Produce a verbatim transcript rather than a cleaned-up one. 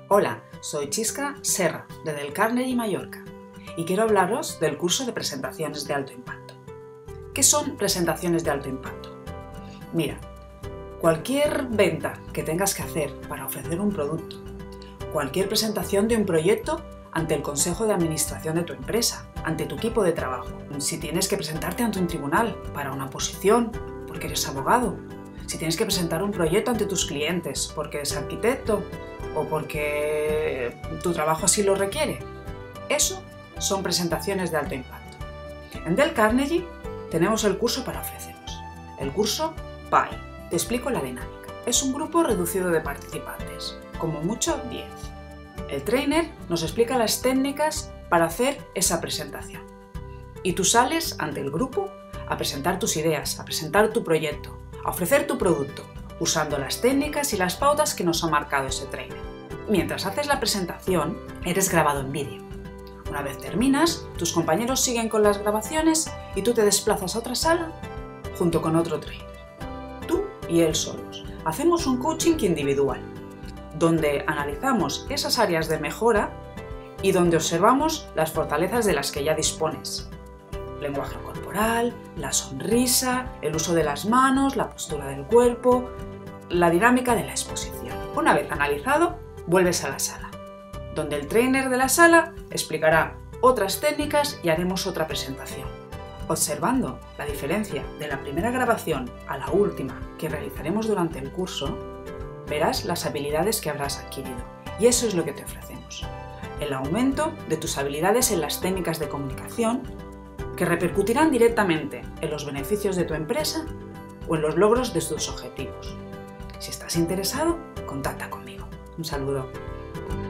Hola, soy Chisca Serra, de Del Carnegie Mallorca, y quiero hablaros del curso de presentaciones de alto impacto. ¿Qué son presentaciones de alto impacto? Mira, cualquier venta que tengas que hacer para ofrecer un producto, cualquier presentación de un proyecto ante el consejo de administración de tu empresa, ante tu equipo de trabajo, si tienes que presentarte ante un tribunal para una oposición porque eres abogado, si tienes que presentar un proyecto ante tus clientes porque eres arquitecto o porque tu trabajo así lo requiere. Eso son presentaciones de alto impacto. En Del Carnegie tenemos el curso para ofreceros, el curso P I. Te explico la dinámica. Es un grupo reducido de participantes, como mucho diez. El trainer nos explica las técnicas para hacer esa presentación. Y tú sales ante el grupo a presentar tus ideas, a presentar tu proyecto, a ofrecer tu producto, usando las técnicas y las pautas que nos ha marcado ese trainer. Mientras haces la presentación, eres grabado en vídeo. Una vez terminas, tus compañeros siguen con las grabaciones y tú te desplazas a otra sala junto con otro trainer. Tú y él solos. Hacemos un coaching individual, donde analizamos esas áreas de mejora y donde observamos las fortalezas de las que ya dispones. Lenguaje corporal, la sonrisa, el uso de las manos, la postura del cuerpo, la dinámica de la exposición. Una vez analizado, vuelves a la sala, donde el trainer de la sala explicará otras técnicas y haremos otra presentación. Observando la diferencia de la primera grabación a la última que realizaremos durante el curso, verás las habilidades que habrás adquirido. Y eso es lo que te ofrecemos. El aumento de tus habilidades en las técnicas de comunicación que repercutirán directamente en los beneficios de tu empresa o en los logros de tus objetivos. Si estás interesado, contacta conmigo. Un saludo.